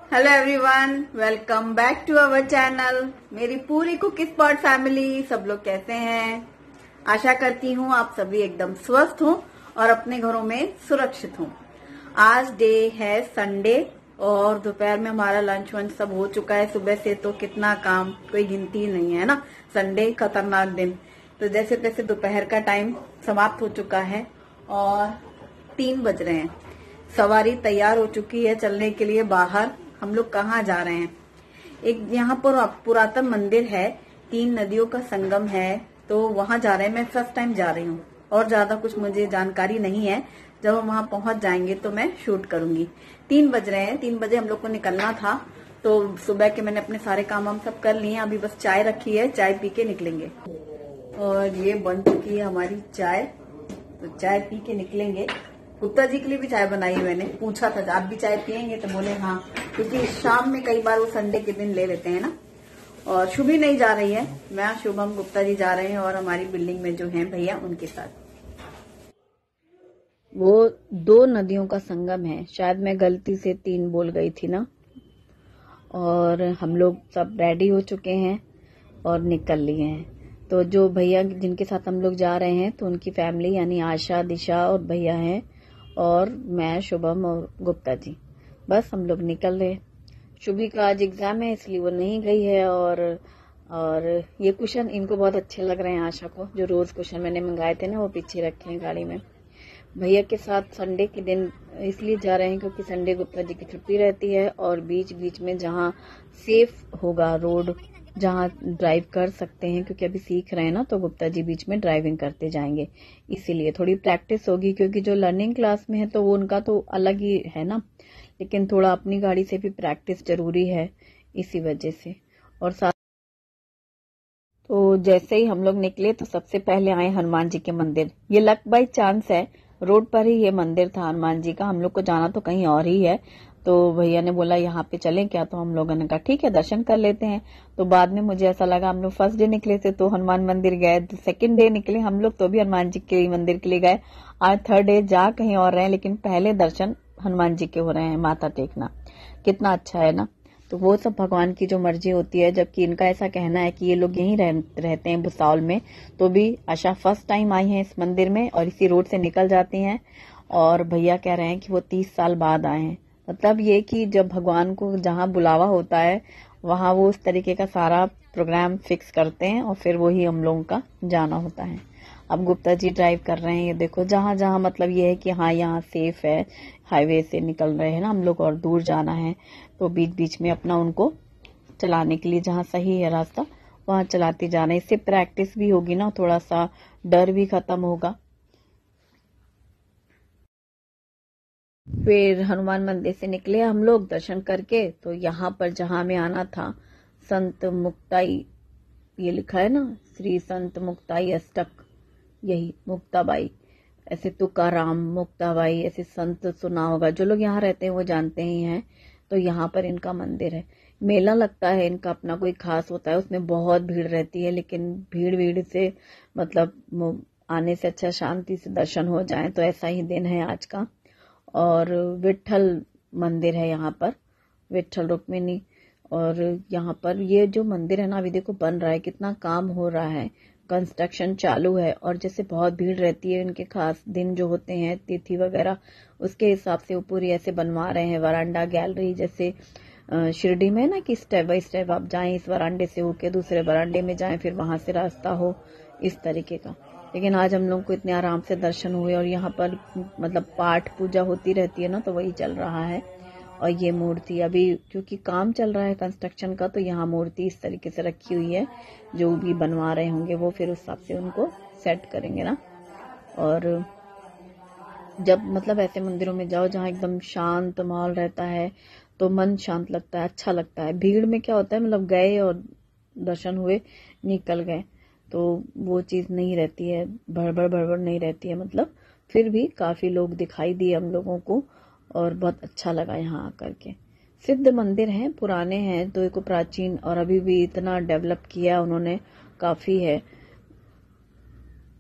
Hello everyone, welcome back to our channel. मेरी पूरी cook spot family, सब लोग कैसे हैं? आशा करती हूँ आप सभी एकदम स्वस्थ हों और अपने घरों में सुरक्षित हों। आज डे है संडे और दोपहर में हमारा लंच वंच सब हो चुका है। सुबह से तो कितना काम, कोई गिनती नहीं है ना। संडे खतरनाक दिन। तो जैसे तैसे दोपहर का टाइम समाप्त हो चुका है और 3 बज रहे हैं। सवारी तैयार हो चुकी है चलने के लिए बाहर। हम लोग कहाँ जा रहे हैं? एक यहाँ पर पुरातन मंदिर है, 3 नदियों का संगम है, तो वहां जा रहे हैं। मैं फर्स्ट टाइम जा रही हूँ और ज्यादा कुछ मुझे जानकारी नहीं है। जब हम वहां पहुंच जाएंगे तो मैं शूट करूंगी। 3 बज रहे हैं, 3 बजे हम लोग को निकलना था। तो सुबह के मैंने अपने सारे काम हम सब कर लिए। अभी बस चाय रखी है, चाय पी के निकलेंगे। और ये बन चुकी है हमारी चाय, तो चाय पी के निकलेंगे। गुप्ता जी के लिए भी चाय बनाई है। मैंने पूछा था आप भी चाय पियेंगे, तो बोले हाँ, क्योंकि शाम में कई बार वो संडे के दिन ले लेते हैं ना। और शुभी नहीं जा रही है, मैं, शुभम, गुप्ता जी जा रहे हैं और हमारी बिल्डिंग में जो हैं भैया उनके साथ। वो 2 नदियों का संगम है, शायद मैं गलती से 3 बोल गई थी ना। और हम लोग सब रेडी हो चुके हैं और निकल लिए हैं। तो जो भैया जिनके साथ हम लोग जा रहे हैं तो उनकी फैमिली यानी आशा, दिशा और भैया हैं, और मैं, शुभम और गुप्ता जी। बस हम लोग निकल रहे। शुभी का आज एग्जाम है इसलिए वो नहीं गई है। और ये कुशन इनको बहुत अच्छे लग रहे हैं, आशा को। जो रोज कुशन मैंने मंगाए थे ना, वो पीछे रखे हैं गाड़ी में। भैया के साथ संडे के दिन इसलिए जा रहे हैं क्योंकि संडे गुप्ता जी की छुट्टी रहती है और बीच बीच में जहाँ सेफ होगा रोड, जहाँ ड्राइव कर सकते हैं, क्योंकि अभी सीख रहे हैं ना, तो गुप्ता जी बीच में ड्राइविंग करते जाएंगे। इसीलिए थोड़ी प्रैक्टिस होगी, क्योंकि जो लर्निंग क्लास में है तो वो उनका तो अलग ही है ना, लेकिन थोड़ा अपनी गाड़ी से भी प्रैक्टिस जरूरी है, इसी वजह से। और साथ तो जैसे ही हम लोग निकले तो सबसे पहले आए हनुमान जी के मंदिर। ये लक बाई चांस है, रोड पर ही ये मंदिर था हनुमान जी का। हम लोग को जाना तो कहीं और ही है, तो भैया ने बोला यहाँ पे चलें क्या, तो हम लोगों ने कहा ठीक है, दर्शन कर लेते हैं। तो बाद में मुझे ऐसा लगा, हम लोग फर्स्ट डे निकले थे तो हनुमान मंदिर गए, सेकंड डे निकले हम लोग तो भी हनुमान जी के मंदिर के लिए गए। आज थर्ड डे जा कहीं और रहे हैं, लेकिन पहले दर्शन हनुमान जी के हो रहे हैं, माथा टेकना। कितना अच्छा है ना। तो वो सब भगवान की जो मर्जी होती है, जबकि इनका ऐसा कहना है कि ये लोग यहीं रहते हैं भुसावल में। तो भी आशा फर्स्ट टाइम आई है इस मंदिर में और इसी रोड से निकल जाती हैं। और भैया कह रहे हैं कि वो 30 साल बाद आए हैं। मतलब ये कि जब भगवान को जहाँ बुलावा होता है वहां वो उस तरीके का सारा प्रोग्राम फिक्स करते हैं और फिर वही हम लोगों का जाना होता है। अब गुप्ता जी ड्राइव कर रहे हैं, ये देखो जहां जहां, मतलब ये है कि हाँ यहाँ सेफ है, हाईवे से निकल रहे हैं ना हम लोग और दूर जाना है, तो बीच बीच में अपना उनको चलाने के लिए जहाँ सही है रास्ता वहां चलाते जाना। इससे प्रैक्टिस भी होगी ना, थोड़ा सा डर भी खत्म होगा। फिर हनुमान मंदिर से निकले हम लोग दर्शन करके। तो यहाँ पर जहाँ हमें आना था, संत मुक्ताई, ये लिखा है ना, श्री संत मुक्ताई अष्टक, यही मुक्ताबाई, ऐसे तुकाराम, मुक्ताबाई, ऐसे संत सुना होगा। जो लोग यहाँ रहते हैं वो जानते ही हैं। तो यहाँ पर इनका मंदिर है। मेला लगता है, इनका अपना कोई खास होता है, उसमें बहुत भीड़ रहती है, लेकिन भीड़ से मतलब आने से अच्छा शांति से दर्शन हो जाए, तो ऐसा ही दिन है आज का। और विट्ठल मंदिर है यहाँ पर, विट्ठल रुक्मिणी। और यहाँ पर ये जो मंदिर है ना, अभी देखो बन रहा है, कितना काम हो रहा है, कंस्ट्रक्शन चालू है। और जैसे बहुत भीड़ रहती है, इनके खास दिन जो होते हैं, तिथि वगैरह, उसके हिसाब से वो पूरी ऐसे बनवा रहे हैं वरांडा गैलरी, जैसे शिरडी में है ना कि स्टेप बाय स्टेप आप जाएं, इस वरांडे से होके दूसरे वरांडे में जाएं, फिर वहां से रास्ता हो, इस तरीके का। लेकिन आज हम लोग को इतने आराम से दर्शन हुए। और यहाँ पर मतलब पाठ पूजा होती रहती है ना, तो वही चल रहा है। और ये मूर्ति अभी क्योंकि काम चल रहा है कंस्ट्रक्शन का, तो यहाँ मूर्ति इस तरीके से रखी हुई है। जो भी बनवा रहे होंगे वो फिर उस हिसाब से उनको सेट करेंगे ना। और जब मतलब ऐसे मंदिरों में जाओ जहाँ एकदम शांत माहौल रहता है, तो मन शांत लगता है, अच्छा लगता है। भीड़ में क्या होता है, मतलब गए और दर्शन हुए, निकल गए, तो वो चीज नहीं रहती है, भड़बड़ नहीं रहती है। मतलब फिर भी काफी लोग दिखाई दिए हम लोगों को और बहुत अच्छा लगा यहाँ आकर के। सिद्ध मंदिर हैं, पुराने हैं, तो एक प्राचीन, और अभी भी इतना डेवलप किया उन्होंने, काफी है।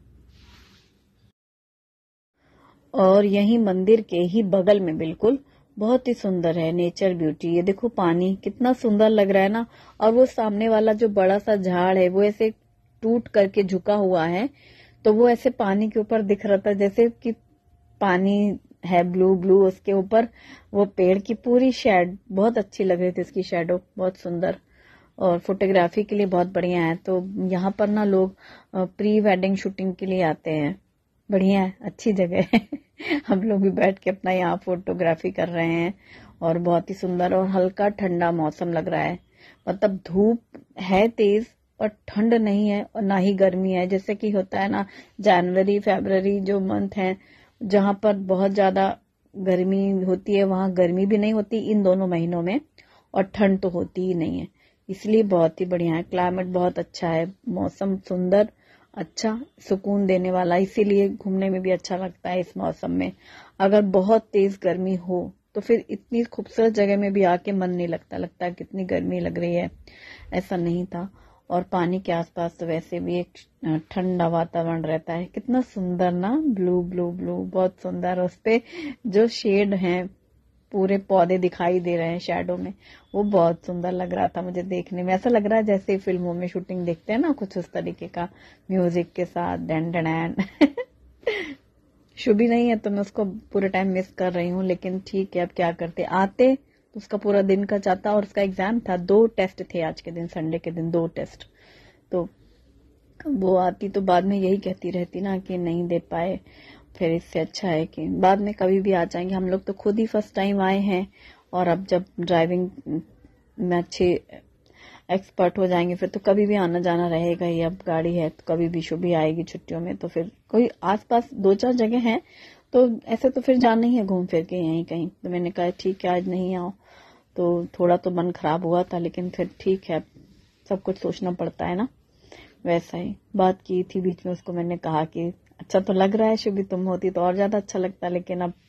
और यही मंदिर के ही बगल में, बिल्कुल बहुत ही सुंदर है, नेचर ब्यूटी। ये देखो पानी कितना सुंदर लग रहा है ना। और वो सामने वाला जो बड़ा सा झाड़ है वो ऐसे टूट करके झुका हुआ है, तो वो ऐसे पानी के ऊपर दिख रहा था, जैसे कि पानी है ब्लू ब्लू, उसके ऊपर वो पेड़ की पूरी शेड बहुत अच्छी लग रही थी, इसकी शेडो बहुत सुंदर। और फोटोग्राफी के लिए बहुत बढ़िया है। तो यहाँ पर ना लोग प्री वेडिंग शूटिंग के लिए आते हैं। बढ़िया है, अच्छी जगह है। हम लोग भी बैठ के अपना यहाँ फोटोग्राफी कर रहे हैं। और बहुत ही सुंदर और हल्का ठंडा मौसम लग रहा है। मतलब धूप है तेज और ठंड नहीं है और ना ही गर्मी है, जैसे कि होता है ना जनवरी फरवरी जो मंथ है जहां पर बहुत ज्यादा गर्मी होती है, वहां गर्मी भी नहीं होती इन दोनों महीनों में, और ठंड तो होती ही नहीं है। इसलिए बहुत ही बढ़िया है, क्लाइमेट बहुत अच्छा है, मौसम सुंदर, अच्छा सुकून देने वाला, इसीलिए घूमने में भी अच्छा लगता है इस मौसम में। अगर बहुत तेज गर्मी हो तो फिर इतनी खूबसूरत जगह में भी आके मन नहीं लगता, लगता है कितनी गर्मी लग रही है, ऐसा नहीं था। और पानी के आसपास तो वैसे भी एक ठंडा वातावरण रहता है। कितना सुंदर ना, ब्लू ब्लू ब्लू, बहुत सुंदर। उस पे जो शेड हैं, पूरे पौधे दिखाई दे रहे हैं शैडो में, वो बहुत सुंदर लग रहा था मुझे देखने में। ऐसा लग रहा है जैसे फिल्मों में शूटिंग देखते हैं ना, कुछ उस तरीके का म्यूजिक के साथ, डैन डैन। शुभी नहीं है तो मैं उसको पूरे टाइम मिस कर रही हूँ, लेकिन ठीक है, अब क्या करते। आते तो उसका पूरा दिन का जाता, और उसका एग्जाम था, 2 टेस्ट थे आज के दिन, संडे के दिन 2 टेस्ट। तो वो आती तो बाद में यही कहती रहती ना कि नहीं दे पाए, फिर इससे अच्छा है कि बाद में कभी भी आ जाएंगे। हम लोग तो खुद ही फर्स्ट टाइम आए हैं, और अब जब ड्राइविंग में अच्छे एक्सपर्ट हो जाएंगे फिर तो कभी भी आना जाना रहेगा ही। अब गाड़ी है तो कभी भी शुभी आएगी छुट्टियों में, तो फिर कोई आसपास 2-4 जगह हैं, तो ऐसे तो फिर जाना ही है घूम फिर के यहीं कहीं। तो मैंने कहा ठीक है आज नहीं आओ, तो थोड़ा तो मन खराब हुआ था, लेकिन फिर ठीक है, सब कुछ सोचना पड़ता है ना। वैसा ही बात की थी बीच में, उसको मैंने कहा कि अच्छा तो लग रहा है शुभी, तुम होती तो और ज्यादा अच्छा लगता, लेकिन अब।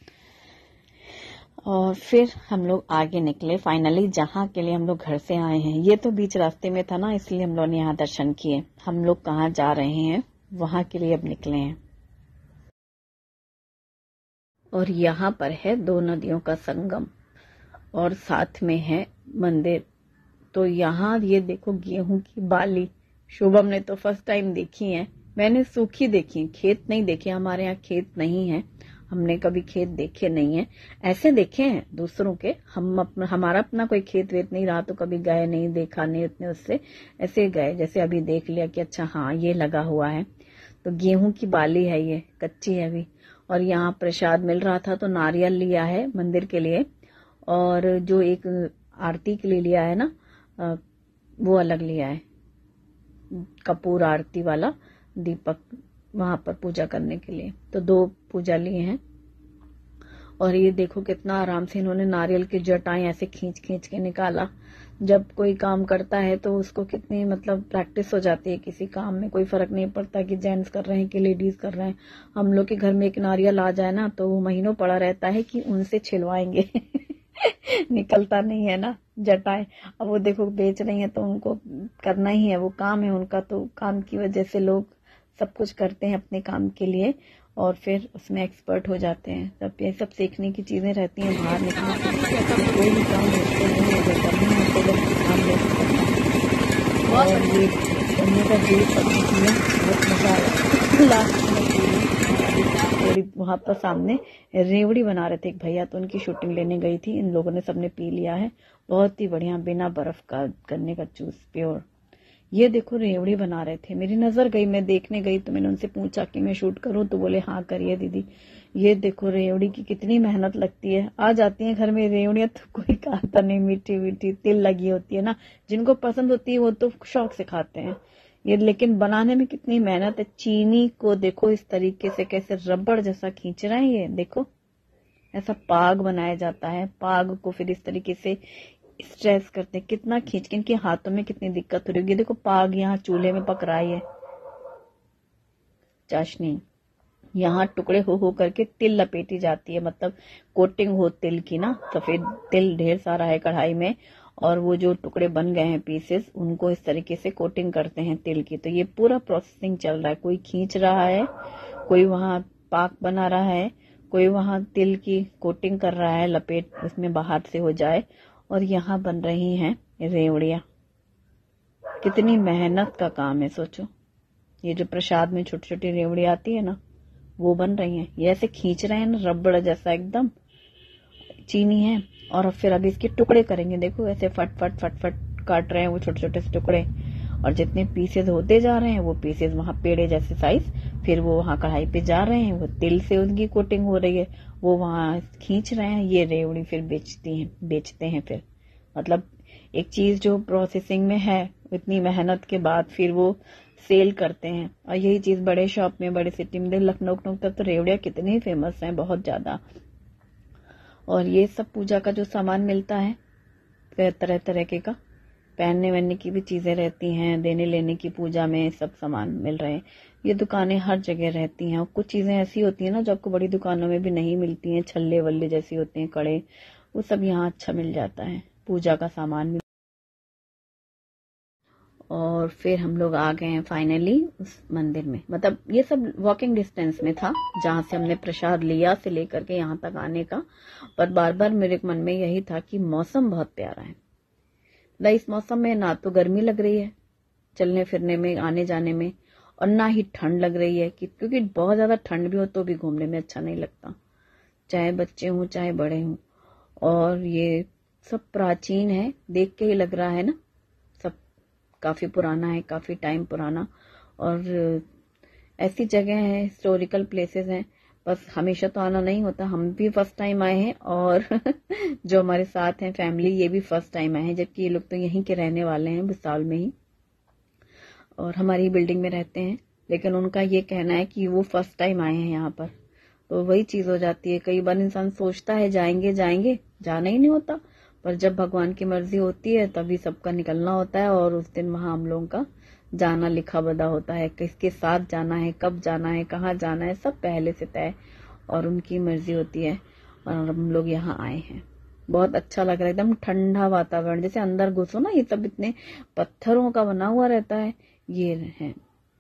और फिर हम लोग आगे निकले फाइनली, जहाँ के लिए हम लोग घर से आए हैं। ये तो बीच रास्ते में था ना, इसलिए हम लोग ने यहाँ दर्शन किए। हम लोग कहाँ जा रहे हैं वहां के लिए अब निकले हैं। और यहाँ पर है 2 नदियों का संगम, और साथ में है मंदिर। तो यहाँ ये देखो गेहूं की बाली, शुभम ने तो फर्स्ट टाइम देखी है, मैंने सूखी देखी, खेत नहीं देखे। हमारे यहाँ खेत नहीं है, हमने कभी खेत देखे नहीं है। ऐसे देखे हैं दूसरों के, हमारा अपना कोई खेत वेत नहीं रहा तो कभी गए नहीं, देखा नहीं उतने उससे। ऐसे गए जैसे अभी देख लिया कि अच्छा हाँ ये लगा हुआ है। तो गेहूं की बाली है, ये कच्ची है अभी। और यहाँ प्रसाद मिल रहा था तो नारियल लिया है मंदिर के लिए, और जो एक आरती के लिए लिया है ना, वो अलग लिया है, कपूर आरती वाला दीपक, वहां पर पूजा करने के लिए। तो 2 पूजा लिए हैं। और ये देखो कितना आराम से इन्होंने नारियल की जटाएं ऐसे खींच खींच के निकाला। जब कोई काम करता है तो उसको कितनी मतलब प्रैक्टिस हो जाती है किसी काम में, कोई फर्क नहीं पड़ता कि जेंट्स कर रहे हैं कि लेडीज कर रहे हैं। हम लोग के घर में एक नारियल आ जाए ना तो वो महीनों पड़ा रहता है कि उनसे छिलवाएंगे। निकलता नहीं है ना जटाएं। अब वो देखो बेच रही है तो उनको करना ही है, वो काम है उनका, तो काम की वजह से लोग सब कुछ करते हैं अपने काम के लिए, और फिर उसमें एक्सपर्ट हो जाते हैं। तब ये सब सीखने की चीजें रहती हैं, बाहर निकलने की कोई भी काम मुश्किल नहीं है, जो करना है तो बस काम लेके करना है। और ये करने का जो किया बहुत मजा आया। लास्ट में थोड़ी वहां पर सामने रेवड़ी बना रहे थे एक भैया, तो उनकी शूटिंग लेने गई थी। इन लोगों ने सबने पी लिया है, बहुत ही बढ़िया, बिना बर्फ का गन्ने का जूस प्योर। ये देखो रेवड़ी बना रहे थे, मेरी नजर गई, मैं देखने गई तो मैंने उनसे पूछा कि मैं शूट करूं, तो बोले हाँ करिए दीदी। ये देखो रेवड़ी की कितनी मेहनत लगती है। आ जाती है घर में रेवड़ियां तो कोई खाता नहीं, मीठी मीठी तिल लगी होती है ना, जिनको पसंद होती है वो तो शौक से खाते हैं। ये लेकिन बनाने में कितनी मेहनत है। चीनी को देखो इस तरीके से कैसे रबड़ जैसा खींच रहे हैं, ये देखो ऐसा पाग बनाया जाता है। पाग को फिर इस तरीके से स्ट्रेस करते हैं, कितना खींच के, इनके हाथों में कितनी दिक्कत हो रही होगी। देखो पाग यहाँ चूल्हे में पक रहा है, चाशनी यहाँ टुकड़े हो करके तिल लपेटी जाती है, मतलब कोटिंग हो तिल की ना, सफेद तिल ढेर सारा है कढ़ाई में, और वो जो टुकड़े बन गए हैं पीसेस, उनको इस तरीके से कोटिंग करते हैं तिल की। तो ये पूरा प्रोसेसिंग चल रहा है, कोई खींच रहा है, कोई वहां पाक बना रहा है, कोई वहां तिल की कोटिंग कर रहा है, लपेट उसमें बाहर से हो जाए। और यहाँ बन रही हैं रेवड़ियाँ। कितनी मेहनत का काम है, सोचो। ये जो प्रसाद में छोटी छोटी रेवड़ी आती है ना, वो बन रही हैं। ये ऐसे खींच रहे हैं ना, रबड़ जैसा एकदम चीनी है। और फिर अभी इसके टुकड़े करेंगे। देखो ऐसे फट फट फट फट काट रहे हैं वो छोटे छोटे से टुकड़े। और जितने पीसेस होते जा रहे हैं वो पीसेस वहां पेड़े जैसे साइज, फिर वो वहां कढ़ाई पे जा रहे हैं। वो तिल से उनकी कोटिंग हो रही है, वो वहां खींच रहे हैं। ये रेवड़ी फिर बेचते हैं फिर। मतलब एक चीज जो प्रोसेसिंग में है, इतनी मेहनत के बाद फिर वो सेल करते हैं। और यही चीज बड़े शॉप में, बड़े सिटी में, लखनऊ तक तो रेवड़ियाँ कितनी फेमस हैं, बहुत ज्यादा। और ये सब पूजा का जो सामान मिलता है तरह तरह के का, पहनने वहनने की भी चीजें रहती हैं, देने लेने की पूजा में सब सामान मिल रहे हैं। ये दुकानें हर जगह रहती हैं। और कुछ चीजें ऐसी होती हैं ना जो आपको बड़ी दुकानों में भी नहीं मिलती हैं, छल्ले वल्ले जैसी होते हैं, कड़े, वो सब यहाँ अच्छा मिल जाता है, पूजा का सामान भी। और फिर हम लोग आ गए हैं फाइनली उस मंदिर में। मतलब ये सब वॉकिंग डिस्टेंस में था जहां से हमने प्रसाद लिया से लेकर के यहाँ तक आने का। पर बार बार मेरे मन में यही था कि मौसम बहुत प्यारा है। इस मौसम में ना तो गर्मी लग रही है चलने फिरने में, आने जाने में, और ना ही ठंड लग रही है क्योंकि बहुत ज्यादा ठंड भी हो तो भी घूमने में अच्छा नहीं लगता, चाहे बच्चे हों चाहे बड़े हों। और ये सब प्राचीन है, देख के ही लग रहा है ना, सब काफी पुराना है, काफी टाइम पुराना। और ऐसी जगह है, हिस्टोरिकल प्लेसेस हैं, बस हमेशा तो आना नहीं होता। हम भी फर्स्ट टाइम आए हैं और जो हमारे साथ हैं फैमिली, ये भी फर्स्ट टाइम आए हैं, जबकि ये लोग तो यहीं के रहने वाले हैं, भुसावल में ही, और हमारी बिल्डिंग में रहते हैं। लेकिन उनका ये कहना है कि वो फर्स्ट टाइम आए हैं यहाँ पर। तो वही चीज हो जाती है, कई बार इंसान सोचता है जाएंगे जाएंगे, जाना ही नहीं होता। पर जब भगवान की मर्जी होती है तभी सबका निकलना होता है। और उस दिन वहां हम लोगों का जाना लिखा बदा होता है, किसके साथ जाना है, कब जाना है, कहाँ जाना है, सब पहले से तय, और उनकी मर्जी होती है। और हम लोग यहाँ आए हैं, बहुत अच्छा लग रहा है, एकदम ठंडा वातावरण, जैसे अंदर घुसो ना। ये सब इतने पत्थरों का बना हुआ रहता है, ये है।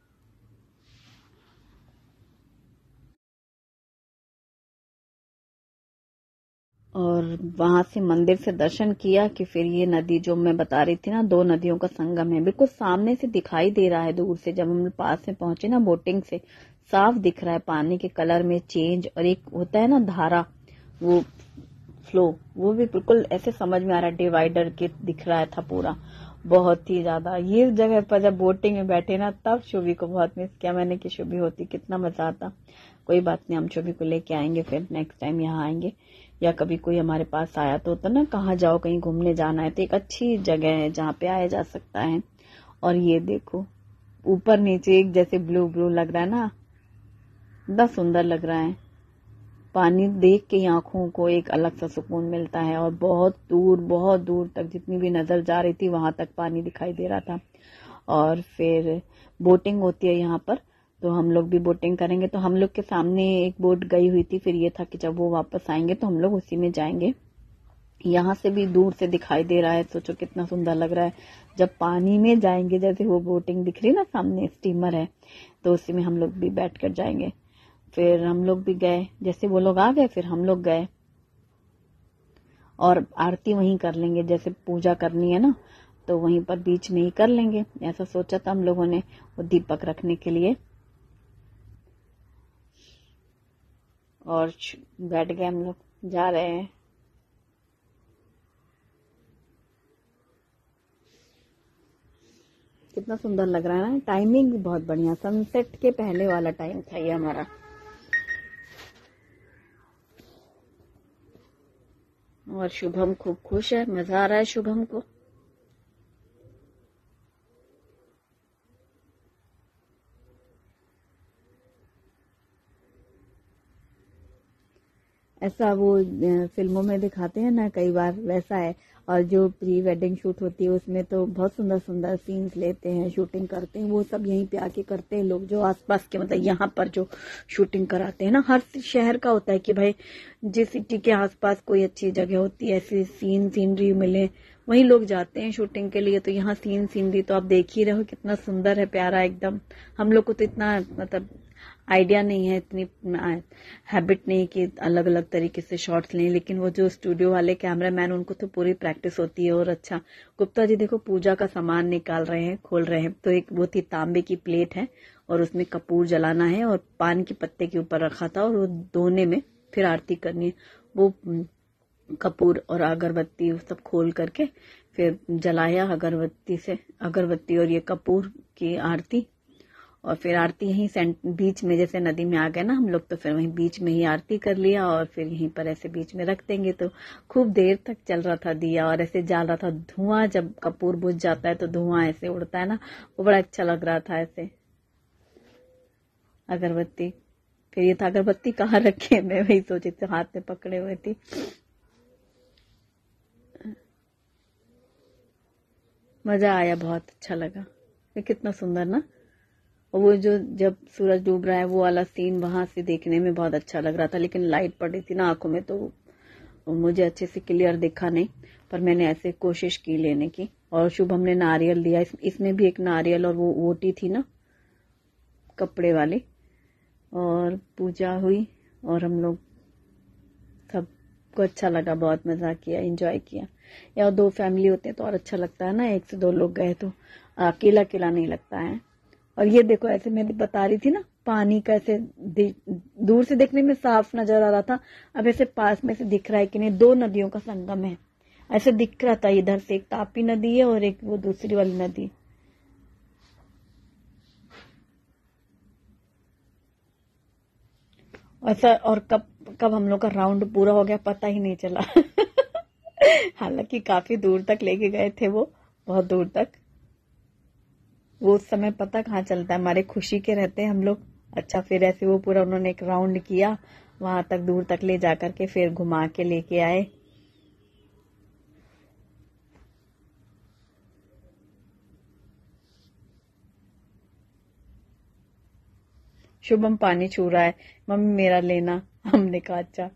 और वहां से मंदिर से दर्शन किया कि फिर ये नदी जो मैं बता रही थी ना, 2 नदियों का संगम है, बिल्कुल सामने से दिखाई दे रहा है दूर से। जब हम पास में पहुंचे ना बोटिंग से, साफ दिख रहा है पानी के कलर में चेंज। और एक होता है ना धारा, वो फ्लो, वो भी बिल्कुल ऐसे समझ में आ रहा है, डिवाइडर के दिख रहा था पूरा, बहुत ही ज्यादा। ये जगह पर जब बोटिंग में बैठे ना, तब शुभी को बहुत मिस किया मैंने कि शुभी होती कितना मजा आता। कोई बात नहीं, हम शुभी को लेके आएंगे, फिर नेक्स्ट टाइम यहाँ आएंगे, या कभी कोई हमारे पास आया तो होता ना, कहाँ जाओ कहीं घूमने जाना है तो एक अच्छी जगह है जहाँ पे आया जा सकता है। और ये देखो ऊपर नीचे एक जैसे ब्लू ब्लू लग रहा है ना, इतना सुंदर लग रहा है। पानी देख के आंखों को एक अलग सा सुकून मिलता है। और बहुत दूर तक जितनी भी नजर जा रही थी वहां तक पानी दिखाई दे रहा था। और फिर बोटिंग होती है यहाँ पर, तो हम लोग भी बोटिंग करेंगे। तो हम लोग के सामने एक बोट गई हुई थी, फिर ये था कि जब वो वापस आएंगे तो हम लोग उसी में जाएंगे। यहाँ से भी दूर से दिखाई दे रहा है, सोचो कितना सुंदर लग रहा है। जब पानी में जाएंगे, जैसे वो बोटिंग दिख रही है ना सामने, स्टीमर है, तो उसी में हम लोग भी बैठ कर जाएंगे। फिर हम लोग भी गए, जैसे वो लोग आ गए फिर हम लोग गए, और आरती वहीं कर लेंगे, जैसे पूजा करनी है ना तो वहीं पर बीच में ही कर लेंगे, ऐसा सोचा था हम लोगों ने, वो दीपक रखने के लिए। और बैठ गए हम लोग, जा रहे हैं। कितना सुंदर लग रहा है ना, टाइमिंग भी बहुत बढ़िया, सनसेट के पहले वाला टाइम था ये हमारा। और शुभम खूब खुश है, मजा आ रहा है शुभम को। ऐसा वो फिल्मों में दिखाते हैं ना कई बार, वैसा है। और जो प्री वेडिंग शूट होती है उसमें तो बहुत सुंदर सुंदर सीन्स लेते हैं, शूटिंग करते हैं, वो सब यहीं पे आके करते हैं लोग जो आसपास के, मतलब यहाँ पर जो शूटिंग कराते हैं ना, हर शहर का होता है कि भाई जिस सिटी के आसपास कोई अच्छी जगह होती है, ऐसी सीनरी मिले, वहीं लोग जाते हैं शूटिंग के लिए। तो यहाँ सीनरी तो आप देख ही रहे हो कितना सुंदर है, प्यारा एकदम। हम लोग को तो इतना मतलब आइडिया नहीं है, इतनी हैबिट नहीं कि अलग अलग तरीके से शॉट्स लें, लेकिन वो जो स्टूडियो वाले कैमरामैन उनको तो पूरी प्रैक्टिस होती है। और अच्छा, गुप्ता जी देखो पूजा का सामान निकाल रहे हैं, खोल रहे हैं। तो एक वो थी तांबे की प्लेट है और उसमें कपूर जलाना है और पान के पत्ते के ऊपर रखा था और वो धोने में फिर आरती करनी है। वो कपूर और अगरबत्ती सब खोल करके फिर जलाया अगरबत्ती और ये कपूर की आरती। और फिर आरती यहीं बीच में, जैसे नदी में आ गए ना हम लोग, तो फिर वहीं बीच में ही आरती कर लिया और फिर यहीं पर ऐसे बीच में रख देंगे। तो खूब देर तक चल रहा था दिया और ऐसे जल रहा था धुआं। जब कपूर बुझ जाता है तो धुआं ऐसे उड़ता है ना, वो बड़ा अच्छा लग रहा था ऐसे। अगरबत्ती, फिर ये था अगरबत्ती कहाँ रखे, मैं वही सोची थी, हाथ में पकड़े हुए थी। मजा आया, बहुत अच्छा लगा। ये कितना सुंदर ना, और वो जो जब सूरज डूब रहा है वो वाला सीन वहां से देखने में बहुत अच्छा लग रहा था। लेकिन लाइट पड़ी थी ना आंखों में तो मुझे अच्छे से क्लियर दिखा नहीं, पर मैंने ऐसे कोशिश की लेने की। और शुभम ने नारियल दिया, इसमें भी एक नारियल और वो ओटी थी ना कपड़े वाली। और पूजा हुई और हम लोग सबको अच्छा लगा, बहुत मजा किया, एंजॉय किया। या दो फैमिली होते हैं तो और अच्छा लगता है ना, एक से दो लोग गए तो अकेला अकेला नहीं लगता है। और ये देखो ऐसे मैं बता रही थी ना, पानी का ऐसे दूर से देखने में साफ नजर आ रहा था, अब ऐसे पास में से दिख रहा है कि नहीं, दो नदियों का संगम है ऐसे दिख रहा था। इधर से एक तापी नदी है और एक वो दूसरी वाली नदी। ऐसा, और कब कब हम लोग का राउंड पूरा हो गया पता ही नहीं चला। हालांकि काफी दूर तक लेके गए थे वो, बहुत दूर तक। वो उस समय पता कहाँ चलता है, हमारे खुशी के रहते हैं हम लोग। अच्छा, फिर ऐसे वो पूरा उन्होंने एक राउंड किया, वहां तक दूर तक ले जाकर के फिर घुमा के लेके आए। शुभम पानी छू रहा है, मम्मी मेरा लेना। हमने कहा अच्छा।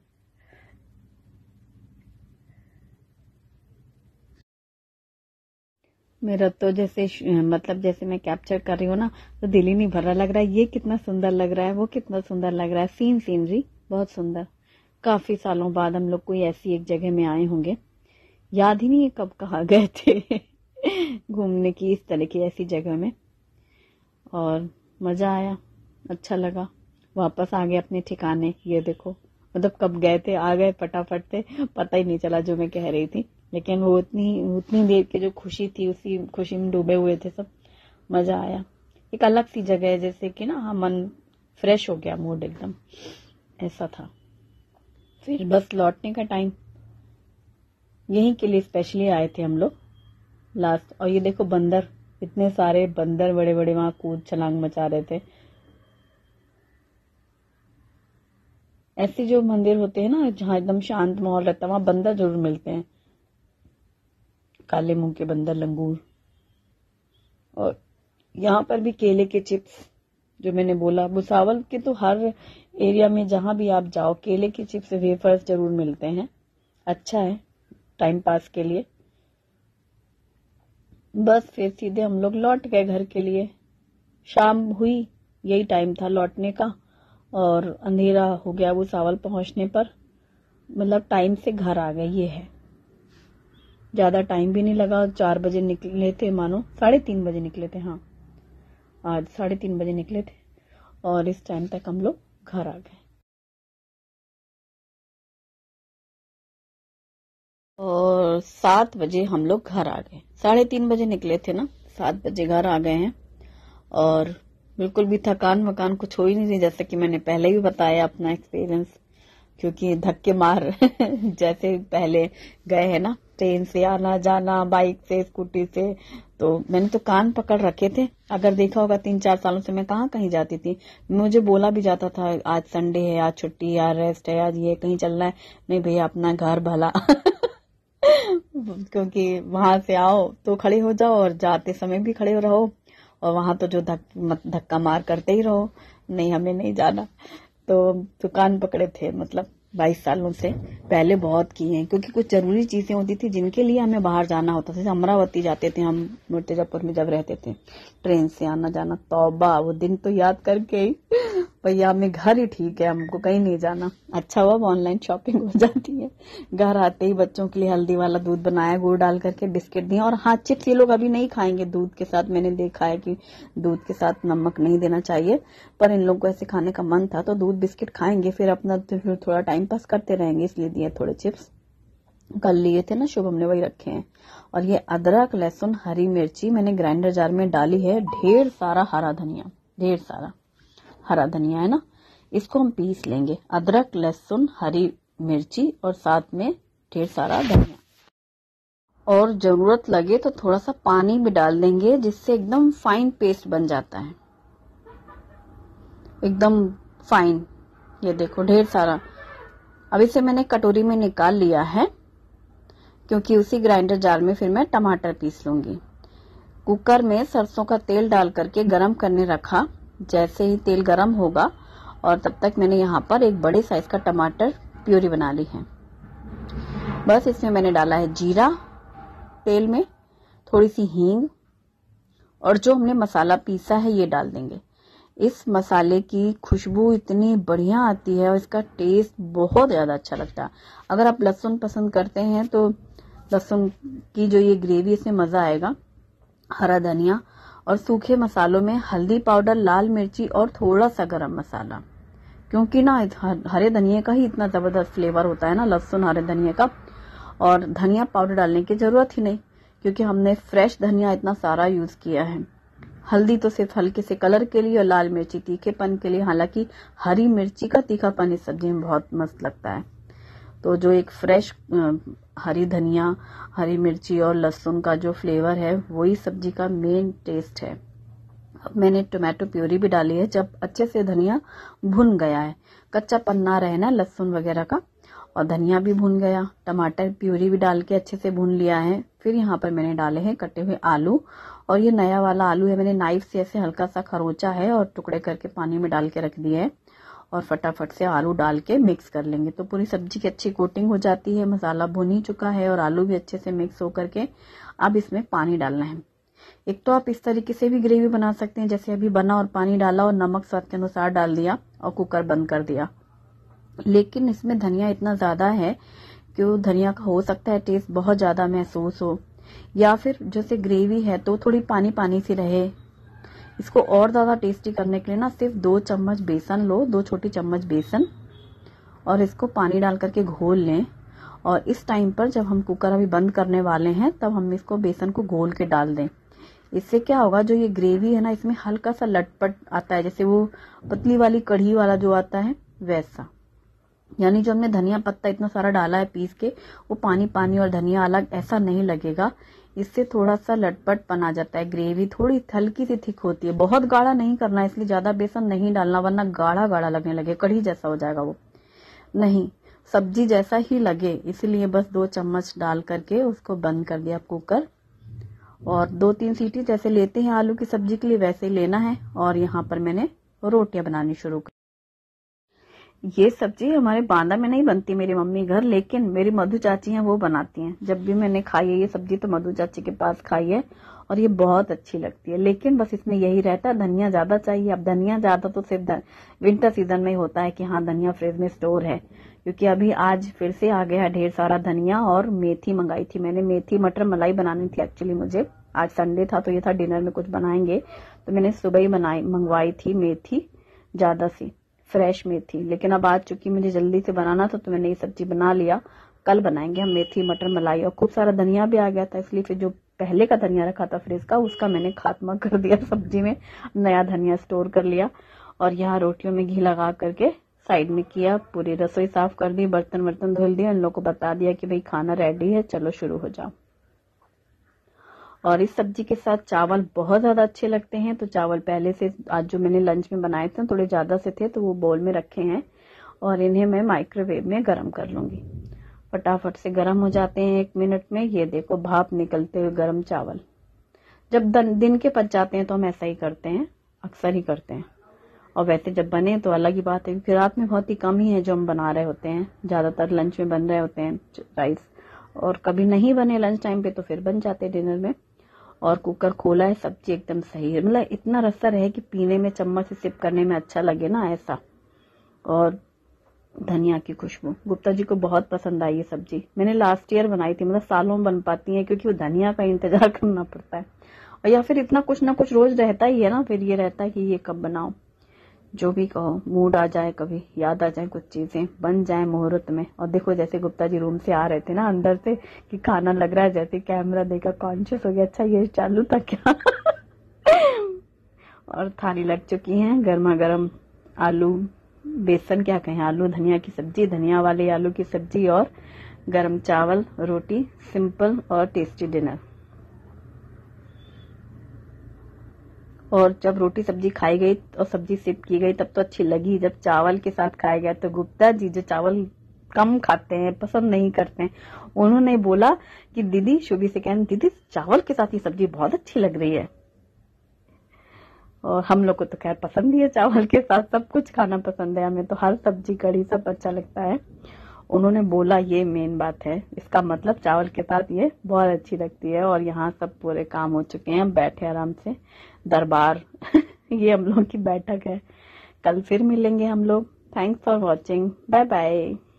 मेरा तो जैसे मतलब जैसे मैं कैप्चर कर रही हूँ ना, तो दिल ही नहीं भर रहा, लग रहा है ये कितना सुंदर लग रहा है, वो कितना सुंदर लग रहा है। सीनरी बहुत सुंदर। काफी सालों बाद हम लोग कोई ऐसी एक जगह में आए होंगे, याद ही नहीं है कब कहाँ गए थे घूमने की इस तरह की ऐसी जगह में। और मजा आया, अच्छा लगा। वापस आ गए अपने ठिकाने। ये देखो, मतलब कब गए थे आ गए फटाफट से, पता ही नहीं चला जो मैं कह रही थी। लेकिन वो उतनी देर की जो खुशी थी, उसी खुशी में डूबे हुए थे सब। मजा आया। एक अलग सी जगह है, जैसे कि ना मन फ्रेश हो गया, मूड एकदम ऐसा था। फिर बस लौटने का टाइम, यहीं के लिए स्पेशली आए थे हम लोग लास्ट। और ये देखो बंदर, इतने सारे बंदर बड़े बड़े वहां कूद छलांग मचा रहे थे। ऐसे जो मंदिर होते हैं ना जहाँ एकदम शांत माहौल रहता है, वहां बंदर जरूर मिलते हैं, काले मुंह के बंदर, लंगूर। और यहाँ पर भी केले के चिप्स, जो मैंने बोला, भुसावल के तो हर एरिया में जहां भी आप जाओ केले के चिप्स वेफर्स जरूर मिलते हैं। अच्छा है टाइम पास के लिए। बस फिर सीधे हम लोग लौट गए घर के लिए। शाम हुई, यही टाइम था लौटने का, और अंधेरा हो गया भुसावल पहुंचने पर। मतलब टाइम से घर आ गए, ये है। ज्यादा टाइम भी नहीं लगा, 4 बजे निकले थे, मानो 3:30 बजे निकले थे। हाँ, आज 3:30 बजे निकले थे और इस टाइम तक हम लोग घर आ गए। और 7 बजे हम लोग घर आ गए। 3:30 बजे निकले थे ना, 7 बजे घर आ गए हैं। और बिल्कुल भी थकान वकान कुछ हो ही नहीं रही, जैसे कि मैंने पहले भी बताया अपना एक्सपीरियंस। क्योंकि धक्के मार जैसे पहले गए हैं ना, ट्रेन से आना जाना, बाइक से, स्कूटी से, तो मैंने तो कान पकड़ रखे थे। अगर देखा होगा 3-4 सालों से मैं कहाँ कहीं जाती थी। मुझे बोला भी जाता था आज संडे है, आज छुट्टी, आज रेस्ट है, आज ये कहीं चलना है। नहीं भैया, अपना घर भला। क्योंकि वहां से आओ तो खड़े हो जाओ और जाते समय भी खड़े रहो, और वहां तो जो धक्का मार करते ही रहो, नहीं हमें नहीं जाना। तो दुकान पकड़े थे, मतलब 22 सालों से। पहले बहुत किए हैं, क्योंकि कुछ जरूरी चीजें होती थी जिनके लिए हमें बाहर जाना होता था। जैसे अमरावती जाते थे हम, मुर्तिजापुर में जब रहते थे, ट्रेन से आना जाना, तौबा वो दिन तो याद करके ही भैया हमें घर ही ठीक है, हमको कहीं नहीं जाना। अच्छा हुआ ऑनलाइन शॉपिंग हो जाती है। घर आते ही बच्चों के लिए हल्दी वाला दूध बनाया, गुड़ डाल करके, बिस्किट दिए। और हाँ, चिप्स ये लोग अभी नहीं खाएंगे दूध के साथ। मैंने देखा है कि दूध के साथ नमक नहीं देना चाहिए, पर इन लोग को ऐसे खाने का मन था तो दूध बिस्किट खाएंगे, फिर अपना फिर थोड़ा टाइम पास करते रहेंगे, इसलिए दिए थोड़े चिप्स। कल लिए थे ना शुभ, हमने वही रखे हैं। और ये अदरक, लहसुन, हरी मिर्ची मैंने ग्राइंडर जार में डाली है। ढेर सारा हरा धनिया, ढेर सारा हरा धनिया है ना, इसको हम पीस लेंगे। अदरक, लहसुन, हरी मिर्ची और साथ में ढेर सारा धनिया। और जरूरत लगे तो थोड़ा सा पानी भी डाल देंगे, जिससे एकदम फाइन पेस्ट बन जाता है, एकदम फाइन। ये देखो ढेर सारा। अब इसे मैंने कटोरी में निकाल लिया है, क्योंकि उसी ग्राइंडर जार में फिर मैं टमाटर पीस लूंगी। कुकर में सरसों का तेल डाल करके गरम करने रखा। जैसे ही तेल गरम होगा, और तब तक मैंने यहाँ पर एक बड़े साइज का टमाटर प्यूरी बना ली है। बस इसमें मैंने डाला है जीरा, तेल में थोड़ी सी हींग, और जो हमने मसाला पीसा है ये डाल देंगे। इस मसाले की खुशबू इतनी बढ़िया आती है और इसका टेस्ट बहुत ज्यादा अच्छा लगता है। अगर आप लहसुन पसंद करते हैं तो लहसुन की जो ये ग्रेवी, इसमें मजा आएगा। हरा धनिया और सूखे मसालों में हल्दी पाउडर, लाल मिर्ची और थोड़ा सा गरम मसाला, क्योंकि ना हरे धनिया का ही इतना जबरदस्त फ्लेवर होता है ना, लहसुन हरे धनिया का। और धनिया पाउडर डालने की जरूरत ही नहीं, क्योंकि हमने फ्रेश धनिया इतना सारा यूज किया है। हल्दी तो सिर्फ हल्के से कलर के लिए, और लाल मिर्ची तीखेपन के लिए। हालांकि हरी मिर्ची का तीखापन इस सब्जी में बहुत मस्त लगता है। तो जो एक फ्रेश हरी धनिया, हरी मिर्ची और लहसुन का जो फ्लेवर है, वही सब्जी का मेन टेस्ट है। अब मैंने टोमेटो प्यूरी भी डाली है। जब अच्छे से धनिया भुन गया है, कच्चा पन्ना रहना लहसुन वगैरह का, और धनिया भी भुन गया, टमाटर प्यूरी भी डाल के अच्छे से भून लिया है। फिर यहाँ पर मैंने डाले हैं कटे हुए आलू, और ये नया वाला आलू है, मैंने नाइफ से ऐसे हल्का सा खरोचा है और टुकड़े करके पानी में डाल के रख दिए है। और फटाफट से आलू डाल के मिक्स कर लेंगे, तो पूरी सब्जी की अच्छी कोटिंग हो जाती है। मसाला भुन ही चुका है और आलू भी अच्छे से मिक्स होकर के अब इसमें पानी डालना है। एक तो आप इस तरीके से भी ग्रेवी बना सकते हैं जैसे अभी बना, और पानी डाला और नमक स्वाद के अनुसार डाल दिया और कुकर बंद कर दिया। लेकिन इसमें धनिया इतना ज्यादा है कि धनिया का हो सकता है टेस्ट बहुत ज्यादा महसूस हो, या फिर जैसे ग्रेवी है तो थोड़ी पानी पानी सी रहे। इसको और ज्यादा टेस्टी करने के लिए ना सिर्फ 2 चम्मच बेसन लो, 2 छोटी चम्मच बेसन, और इसको पानी डाल करके घोल लें। और इस टाइम पर जब हम कुकर अभी बंद करने वाले हैं, तब हम इसको बेसन को घोल के डाल दें। इससे क्या होगा, जो ये ग्रेवी है ना, इसमें हल्का सा लटपट आता है, जैसे वो पतली वाली कढ़ी वाला जो आता है वैसा। यानी जो हमने धनिया पत्ता इतना सारा डाला है पीस के, वो पानी पानी और धनिया अलग ऐसा नहीं लगेगा। इससे थोड़ा सा लटपट बना जाता है, ग्रेवी थोड़ी हल्की सी थिक होती है। बहुत गाढ़ा नहीं करना, इसलिए ज्यादा बेसन नहीं डालना, वरना गाढ़ा गाढ़ा लगने लगे, कढ़ी जैसा हो जाएगा वो। नहीं, सब्जी जैसा ही लगे, इसीलिए बस 2 चम्मच डाल करके उसको बंद कर दिया कुकर। और 2-3 सीटी जैसे लेते हैं आलू की सब्जी के लिए, वैसे ही लेना है। और यहाँ पर मैंने रोटियां बनानी शुरू कर। ये सब्जी हमारे बांदा में नहीं बनती मेरी मम्मी घर, लेकिन मेरी मधु चाची हैं वो बनाती हैं। जब भी मैंने खाई है ये सब्जी तो मधु चाची के पास खाई है, और ये बहुत अच्छी लगती है। लेकिन बस इसमें यही रहता है, धनिया ज्यादा चाहिए। अब धनिया ज्यादा तो सिर्फ विंटर सीजन में ही होता है कि हाँ धनिया फ्रिज में स्टोर है, क्योंकि अभी आज फिर से आ गया है ढेर सारा धनिया। और मेथी मंगाई थी मैंने, मेथी मटर मलाई बनानी थी एक्चुअली मुझे। आज संडे था तो ये था डिनर में कुछ बनाएंगे, तो मैंने सुबह ही मंगवाई थी मेथी, ज्यादा सी फ्रेश मेथी। लेकिन अब आज चूंकि मुझे जल्दी से बनाना था तो मैंने ये सब्जी बना लिया। कल बनाएंगे हम मेथी मटर मलाई। और खूब सारा धनिया भी आ गया था, इसलिए फिर जो पहले का धनिया रखा था फ्रिज का, उसका मैंने खात्मा कर दिया सब्जी में, नया धनिया स्टोर कर लिया। और यहाँ रोटियों में घी लगा करके साइड में किया, पूरी रसोई साफ कर दी, बर्तन वर्तन धुल दिए, उन लोगों को बता दिया कि भाई खाना रेडी है, चलो शुरू हो जाओ। और इस सब्जी के साथ चावल बहुत ज्यादा अच्छे लगते हैं, तो चावल पहले से आज जो मैंने लंच में बनाए थे थोड़े ज्यादा से थे, तो वो बोल में रखे हैं, और इन्हें मैं माइक्रोवेव में गर्म कर लूंगी। फटाफट से गर्म हो जाते हैं 1 मिनट में। ये देखो भाप निकलते हुए गर्म चावल। जब दिन के पच जाते हैं तो हम ऐसा ही करते हैं, अक्सर ही करते हैं। और वैसे जब बने तो अलग ही बात है, क्योंकि रात में बहुत ही कम ही है जो हम बना रहे होते हैं, ज्यादातर लंच में बन रहे होते हैं राइस। और कभी नहीं बने लंच टाइम पे तो फिर बन जाते डिनर में। और कुकर खोला है, सब्जी एकदम सही है, मतलब इतना रस्सा रहे कि पीने में चम्मच से सिप करने में अच्छा लगे ना, ऐसा। और धनिया की खुशबू, गुप्ता जी को बहुत पसंद आई ये सब्जी। मैंने लास्ट ईयर बनाई थी, मतलब सालों में बन पाती है क्योंकि वो धनिया का इंतजार करना पड़ता है, और या फिर इतना कुछ ना कुछ रोज रहता ही है ना, फिर ये रहता है कि ये कब बनाओ। जो भी कहो, मूड आ जाए, कभी याद आ जाए, कुछ चीजें बन जाए मुहूर्त में। और देखो जैसे गुप्ता जी रूम से आ रहे थे ना अंदर से कि खाना लग रहा है, जैसे कैमरा देखा कॉन्शियस हो गया, अच्छा ये चालू था क्या। और थाली लग चुकी है, गर्मा गर्म आलू बेसन क्या कहें, आलू धनिया की सब्जी, धनिया वाले आलू की सब्जी और गरम चावल, रोटी, सिंपल और टेस्टी डिनर। और जब रोटी सब्जी खाई गई और सब्जी सिप की गई तब तो अच्छी लगी, जब चावल के साथ खाया गया तो गुप्ता जी जो चावल कम खाते हैं, पसंद नहीं करते हैं, उन्होंने बोला कि दीदी, शुभी से कहना, दीदी चावल के साथ ये सब्जी बहुत अच्छी लग रही है। और हम लोग को तो खैर पसंद ही है, चावल के साथ सब कुछ खाना पसंद है, हमें तो हर सब्जी कढ़ी सब अच्छा लगता है। उन्होंने बोला ये मेन बात है, इसका मतलब चावल के साथ ये बहुत अच्छी लगती है। और यहाँ सब पूरे काम हो चुके हैं, बैठे आराम से दरबार। ये हम लोग की बैठक है। कल फिर मिलेंगे हम लोग। Thanks for watching, bye bye.